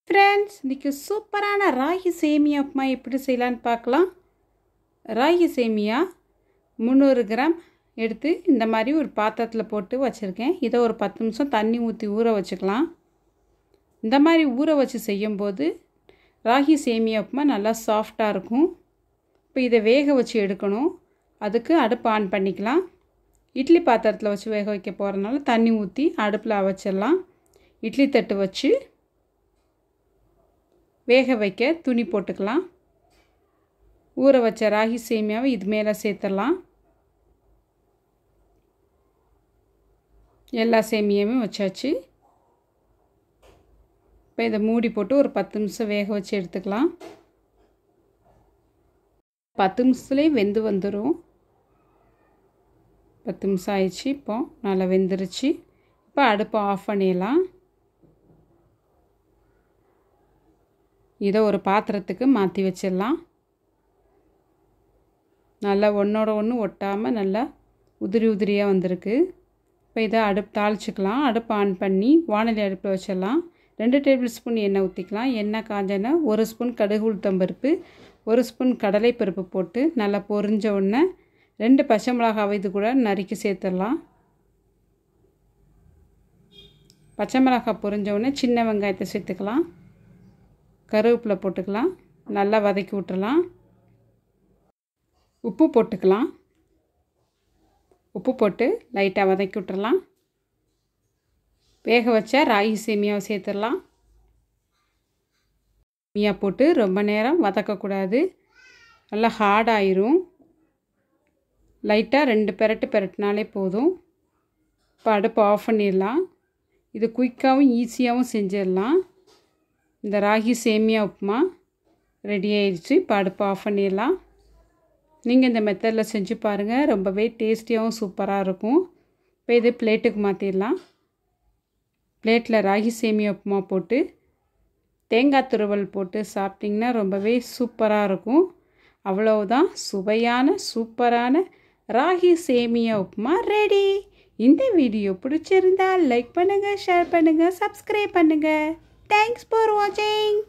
Friends, இன்றைக்கி சூப்பரான ராகி சேமியா உப்புமா எப்படி செய்யலான்னு பார்க்கலாம். ராகி சேமியா 300 கிராம் எடுத்து இந்த மாதிரி ஒரு பாத்திரத்தில் போட்டு வச்சுருக்கேன். இதை ஒரு 10 நிமிஷம் தண்ணி ஊற்றி ஊற வச்சுக்கலாம். இந்த மாதிரி ஊற வச்சு செய்யும்போது ராகி சேமியா உப்புமா நல்லா சாஃப்டாக இருக்கும். இப்போ இதை வேக வச்சு எடுக்கணும். அதுக்கு அடுப்பு ஆன் பண்ணிக்கலாம். இட்லி பாத்திரத்தில் வச்சு வேக வைக்க போகிறதுனால தண்ணி ஊற்றி அடுப்பில் வச்சிடலாம். இட்லி தட்டு வச்சு வேக வைக்க துணி போட்டுக்கலாம். ஊற வச்ச ராகி சேமியாவை இது மேலே சேர்த்துடலாம். எல்லா சேமியாவும் வச்சாச்சு. இப்போ இதை மூடி போட்டு ஒரு 10 நிமிஷம் வேக வச்சு எடுத்துக்கலாம். 10 நிமிஷத்துலேயே வெந்து வந்துடும். 10 நிமிஷம் ஆயிடுச்சு. இப்போ நல்லா வெந்துருச்சு. இப்போ அடுப்பை ஆஃப் பண்ணிடலாம். இதை ஒரு பாத்திரத்துக்கு மாற்றி வச்சிடலாம். நல்லா ஒன்றோட ஒன்று ஒட்டாமல் நல்லா உதிரி உதிரியாக வந்திருக்கு. இப்போ இதை தாளிச்சிக்கலாம். அடுப்பு ஆன் பண்ணி வானொலி அடுப்பில் வச்சிடலாம். 2 டேபிள் ஸ்பூன் எண்ணெய் ஊற்றிக்கலாம். எண்ணெய் காஞ்செண்ணெய் 1 ஸ்பூன் கடுகு உளுத்தம்பருப்பு 1 ஸ்பூன் கடலைப்பருப்பு போட்டு நல்லா பொரிஞ்ச உடனே 2 பச்சை மிளகாவை இது கூட நறுக்கி சேர்த்துடலாம். பச்சை மிளகாய் பொரிஞ்ச உடனே சின்ன வெங்காயத்தை சேர்த்துக்கலாம். கருவேப்பிலை போட்டுக்கலாம். நல்லா வதக்கி விட்டுறலாம். உப்பு போட்டுக்கலாம். உப்பு போட்டு லைட்டாக வதக்கி விட்டுறலாம். வேக வச்ச ராகி சேமியாவை சேர்த்துடலாம். சேமியா போட்டு ரொம்ப நேரம் வதக்கக்கூடாது. நல்லா ஹார்டாயிரும். லைட்டாக 2 பெரட்டினாலே போதும். இப்போ அடுப்பு ஆஃப் பண்ணிடலாம். இது குயிக்காகவும் ஈஸியாகவும் செஞ்சிடலாம். இந்த ராகி சேமியா உப்புமா ரெடி ஆயிடுச்சு. இப்போ அடுப்பு ஆஃப் பண்ணிடலாம். நீங்கள் இந்த மெத்தடில் செஞ்சு பாருங்கள். ரொம்பவே டேஸ்டியாகவும் சூப்பராக இருக்கும். இப்போ இது பிளேட்டுக்கு மாற்றிடலாம். பிளேட்டில் ராகி சேமியா உப்புமா போட்டு தேங்காய் துருவல் போட்டு சாப்பிட்டிங்கன்னா ரொம்பவே சூப்பராக இருக்கும். அவ்வளவுதான், சுவையான சூப்பரான ராகி சேமியா உப்புமா ரெடி. இந்த வீடியோ பிடிச்சிருந்தால் லைக் பண்ணுங்கள், ஷேர் பண்ணுங்கள், சப்ஸ்கிரைப் பண்ணுங்கள். Thanks for watching.